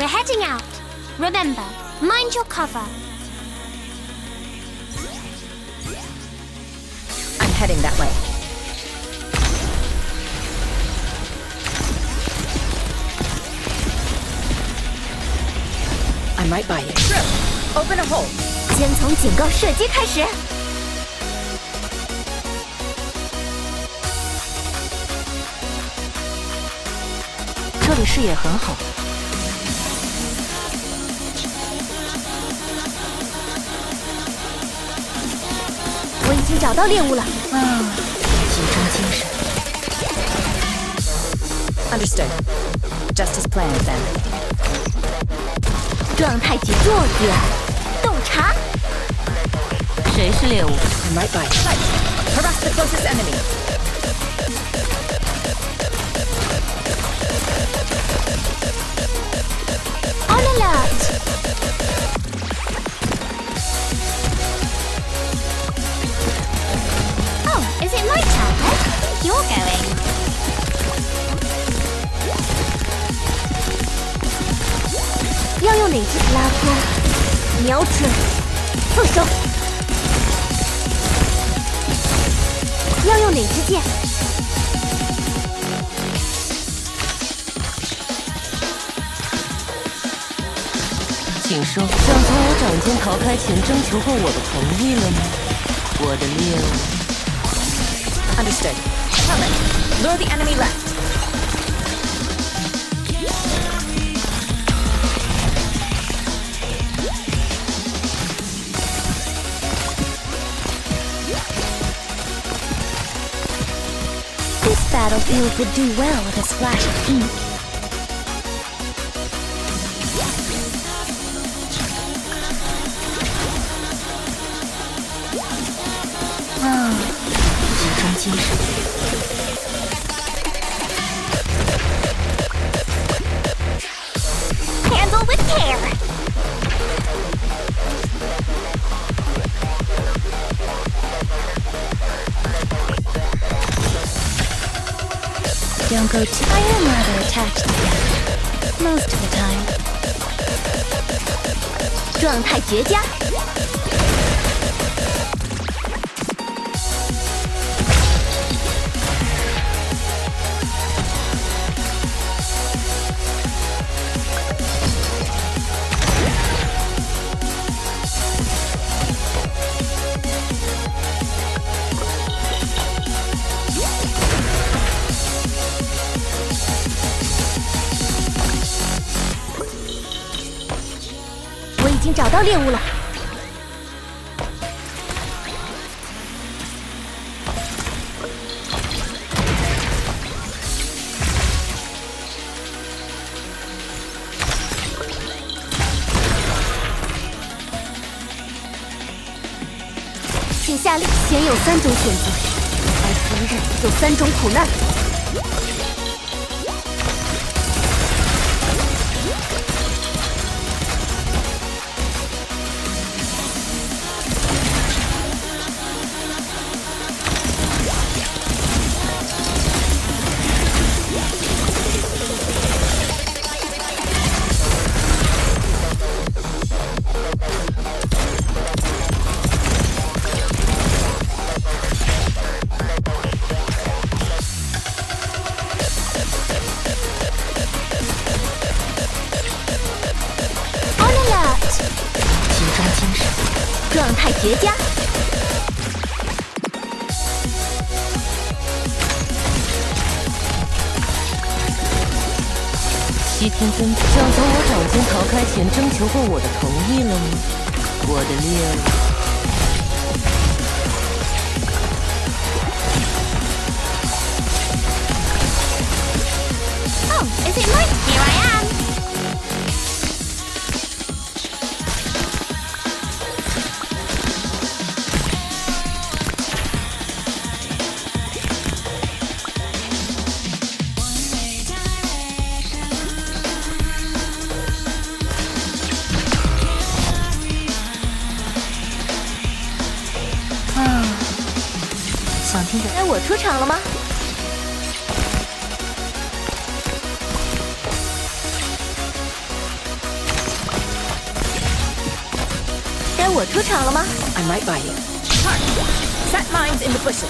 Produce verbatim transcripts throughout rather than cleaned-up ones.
We're heading out. Remember, mind your cover. I'm heading that way. I'm right by you. Kroos, open a hole. 先从警告射击开始。 这里视野很好。 我已经找到猎物了。 啊，集中精神。Understood. Just as planned then. 状态解弱点，洞察。 谁是猎物 ？I'm right by. Harass the closest enemy. On alert. Oh, is it my turn? I think you're going. 要用哪只拉钩？瞄准，放手。要用哪支箭？ 请说，想从我掌间逃开前征求过我的同意了吗？我的猎物。 Understood. Coming. Lure the enemy left. This battlefield would do well with a splash of ink. 啊，集中精神。 Handle with care. Don't go too. I am rather attached to them most of the time. 状态绝佳。已经找到猎物了。请下令，钱有三种选择，而今日有三种苦难。 状态绝佳。 西天尊想从我掌间逃开前征求过我的同意了吗？我的猎物。 Oh, is it mine? Here I am. 啊，想听的。 该我出场了吗？ 该我出场了吗 I might buy you. Set mines in the bushes.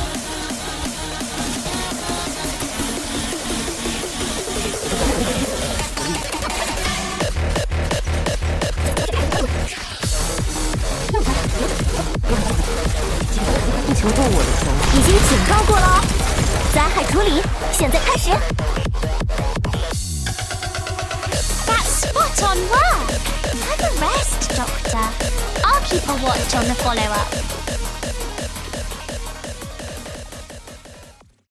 不求过我的权利。 已经警告过了哦。灾害处理，现在开始。That's spot on work. Have a rest, Doctor. I'll keep a watch on the follow-up.